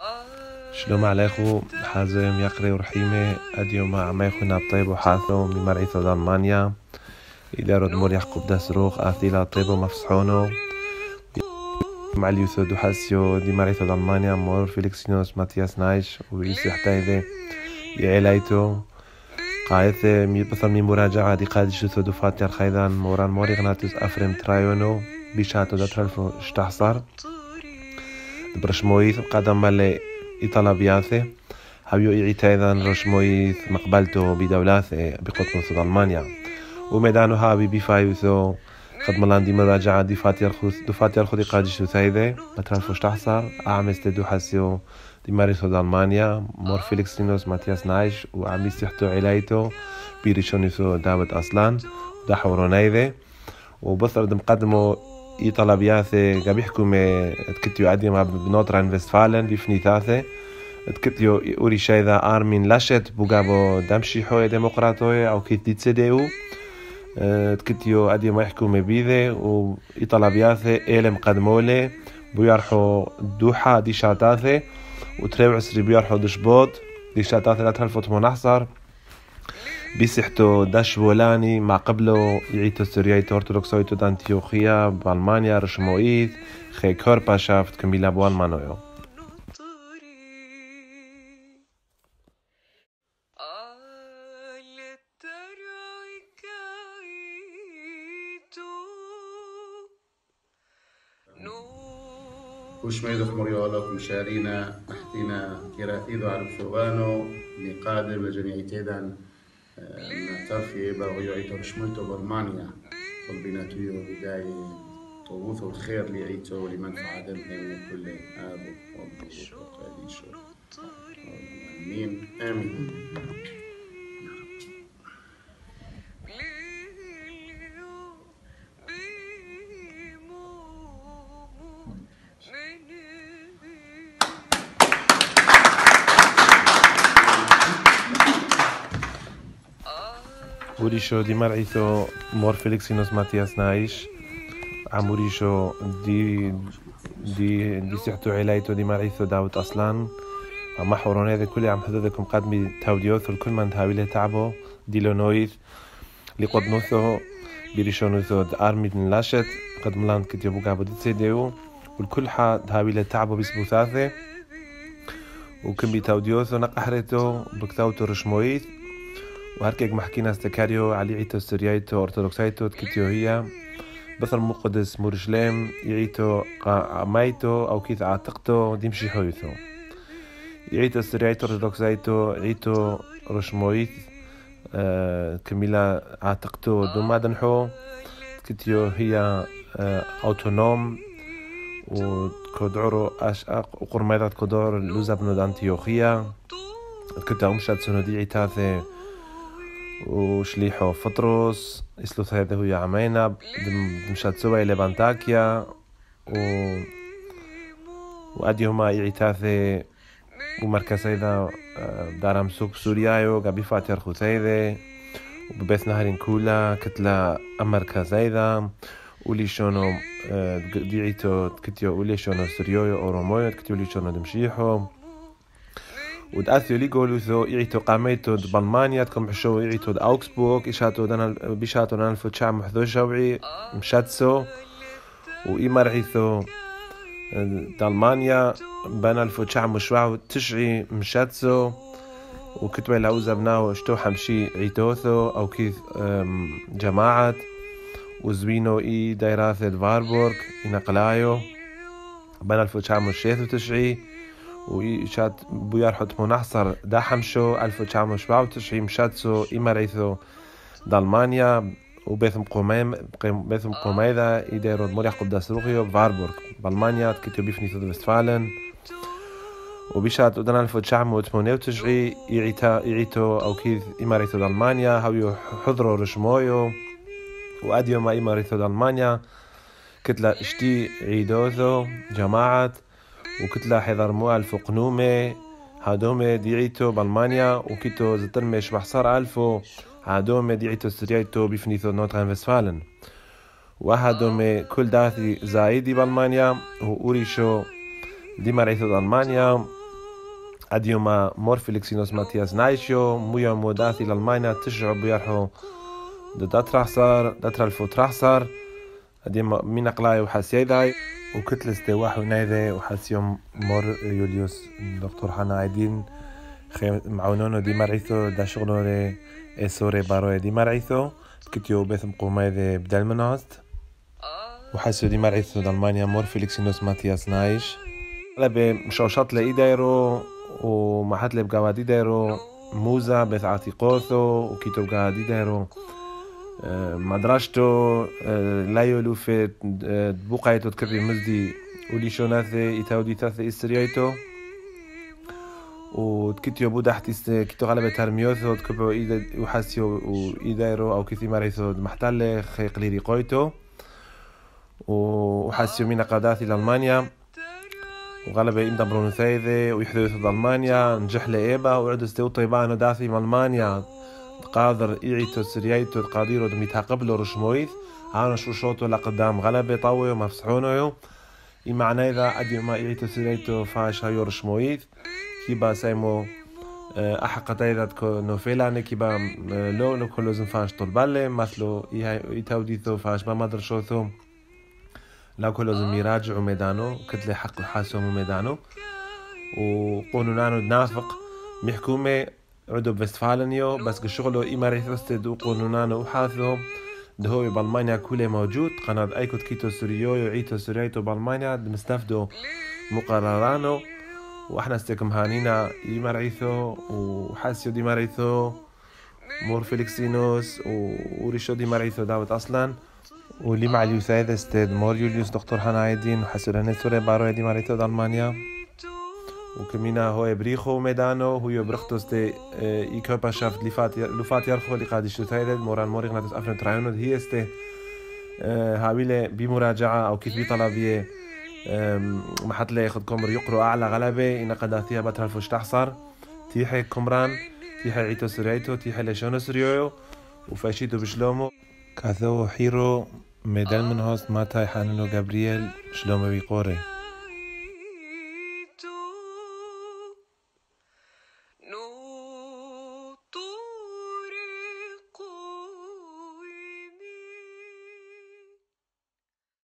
שלום עליכם, חזם יקרי ורחימה, اليوم عميخنا الطيب وحاثو من مرعيثو d'Allemagne. إلى رد مور يحقب دسروخ أثيلا طيب ومفسحونو مع اليوثو دو حاسيو دي مرعيثو d'Allemagne مور فيليكسينوس ماتياس نايش ويسي حتى إذا يعيلايتو قايثة بثر من مراجعة دي قادش يوثو دو فاتير خيدان موران موري غناتوس أفرم ترايونو بيشاتو داترالفو اشتحصر برشمويث قدم مالي إيطالا بياثي هاويو إيعيتا إذن رشمويث مقبلتو بدولاثي بقطنوثو ألمانيا وميدانو هابي بفايوثو خد ملان دي مراجعة دي فاتير خودي قادشو ثايدي بترالفوش تحصر أعمستي دو حاسيو دي ماريثو ألمانيا مور فيليكسينوس ماتياس نايش وعميستي حتو علايتو بيريشونيثو داود أصلان دا حورونايذي وبصر دمقدمو إيطالا بياثي قابيحكو مي تكتيو عدي مع بنوتران فيستفالن بيفني ثاثي تكتيو أوري شايذا آرمين لاشت بوغابو دمشي حوية ديمقراطوية أو كيت دي تسيديو تكتيو عدي ما يحكو مي بيذي وإيطالا بياثي إيلم قدمولي بيارحو دوحة دي شاتاثي وتريو عسري بيارحو دشبوط دي شاتاثي لا تهلفوت منحصر بيسحتو داش بولاني مع قبله يعيتو سوريايتو أرثوذكسويتو دانتيوخيا بألمانيا رشموئيث خي كوربا شافت كميلا بوالمانويو وشميدو مريولوك مشارينا نحتينا كراثيدو على الثوانو نقادم لجميعتيدان نعترفي باغيو عيتو رشميتو برمانيا طلبينا تويو بداية طبوثو الخير لعيتو ولمنفعة دمهم كل آب وأم وقاديشو آمين آمين وريشو دي مرعيثو مور فيليكسينوس ماتياس نايش عموريشو دي سيحتو علايتو دي مرعيثو داود أصلان عم حورون هذا كله عم حدودكم قدمي تاوديوثو الكل من تهاويله تعبو ديلونويث لقدنوثو بيريشونوثو دارمي دن لاشت قد ملان كتيبو قابو دي تسيديو والكل حا تهاويله تعبو بسبوثاثي وكم بيتاوديوثو نقحريتو بكتاوتو رشمويث وهركيك محكينا استكاريو علي عيتو سريايتو أرثوذكسايتو تكتيو هي بثر مقدس مورشليم يعيتو عمايتو أو كيث عاتقتو ديمشي حويثو يعيتو سريايتو أرثوذكسايتو عيتو رشمويث كميلا عاتقتو دومادنحو تكتيو هي أوتونوم وكودعورو أشاق وقرميضات كودور لوزابنو دانتيوخيا كنتو أمشاد سنودي عيتاثي وشليحو فطروس إسلوث هذا هو عمينا دمشات سوى إلى بانتاكيا وأديهما يعيتاثي ومركز هذا دارم سوق سوريايو قبي فاتر خوثيذي وببيث نهرين كولا كتلا أمركز هذا ولي شونو ديعيتو كتيو ولي شونو سوريويو أورومويو كتيو ولي شونو دمشيحو ودأثيو لي قولوثو يعيتو قاميتو بألمانيا تكم حشو يعيتو أوكسبورغ إشاتو بيشاتو نالفو تشعم حذوشوعي مشاتسو وإمارعيثو دألمانيا بنالفو تشعم مشوعو تشعي مشاتسو وكتوى لعوزة بناو اشتو حمشي عيتوثو أو كيث جماعة وزوينو دايراثة فاربورغ إنقلايو بنالفو تشعم مشيثو تشعي وشات بويار حط منحصر دا حمشو 1997 مشاتسو إماريثو دألمانيا وبيثم قوميذا يديرو موريح قداس روغيو فاربورغ بألمانيا تكتيو بيفني ثود فستفالن وبيشات ودنا 1998 يعيتو أو كيث إماريثو دألمانيا هاويو حضرو رشمويو وأديو ما إماريثو دألمانيا كتلا اشتي عيدوثو جماعة وكتلا حضر مؤلف قنومي هادومي ديعيتو بألمانيا وكيتو زترمش بحصار ألفو هادومي ديعيتو سريايتو بفنيثو نوتران فستفالن وهادومي كل داثي زايدي بألمانيا وأوريشو دي مرعيثو ألمانيا أديوما مورفيلكسينوس ماتياس نايشيو مويا موداثي لألمانيا تشعب بيرحو دترحصر دترالفوترحصر أديما مين أقلاي وحاسيداي وكتلس واحد نايذي وحاسيوم مور يوليوس دكتور حنا عيدين معونونو دي مرعيثو دا شغلو سوري باروي دي مرعيثو كتيو بيثم قومايذي بدل مناست وحاسيو دي مرعيثو دالمانيا مورفيلكسينوس ماتياس نايش لبي مشوشات لإيدايرو ومحت لب قوادي دايرو موزة بث عتيقوثو وكيتو قوادي دايرو مدرشتو لا يولو في بوقايتو تكري مزدي ولي شوناثي إتاودي ثاثي إستريايتو وتكتيو بودا حتى كيتو غلبة ترميوثو تكبو إيدا وحاسيو وإيدايرو أو كيثي مريثو محتل قليري قويتو وحاسيو مينا قاداثي لألمانيا وغلبة إمدا برونثايذي ويحدث ألمانيا نجح لإيبا وعد استيو طيبانو داثي من ألمانيا قادر إيعيتو سريايتو قاديرو دميتها قبلو رشمويث هانو شوشوتو لقدام غلبة طاويو مفسحونو معنى إذا أدي ما إيعيتو سريايتو فاش هايو رشمويث كيبا سايمو أحقا إذا نوفيلاني كيبا لو كلو زنفاش طلبالي مثلو إيتاوديثو فاش ما مدرشوثو لا كل لازم يراجعوا ميدانو كتلي حق حاسهم ميدانو وقانونانو نافق محكومة عدو بفستفالنيو بس كشغلو إماريثوستد وقانونانو وحاثهم دهوي بالمانيا كله موجود قناة أيكوت كيتو سوريو يعيتو سوريتو بالمانيا مستفدو مقررانو وإحنا استيكم هانينا إماريثو وحاسيو دي ماريثو مورفيلكسينوس وريشو دي ماريثو داوت أصلاً واللي مع اليوسايد استاد مور يوليوس دكتور حنا عيدين وحسولاني سوري بارو دي ماريتو دالمانيا وكمينا هو بريخو ميدانو هو برختو استي إيكوبا شافت لفات يرخو اللي قاعد يشتوتايد موران موريغ ناتس أفنو ترايونو هي استي هاويلة بمراجعة أو كيف بطلبية محط لي ياخد كمر يقروا أعلى غلبة إن قداثيها بترفوش تحصر تيحي كمران تيحي عيتو سريتو تيحي لشونو سريويو وفاشيتو بشلومو كاثو حيرو ميدال من هوست ماتاي حانلو جابرييل شلومو بيقوري